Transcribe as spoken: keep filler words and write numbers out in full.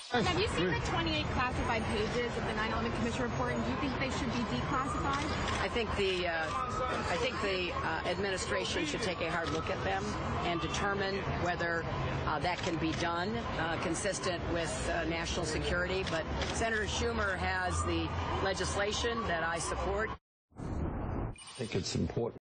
Have you seen the twenty-eight classified pages of the nine eleven Commission report, and do you think they should be declassified? I think the uh, I think the uh, administration should take a hard look at them and determine whether uh, that can be done uh, consistent with uh, national security. But Senator Schumer has the legislation that I support. I think it's important.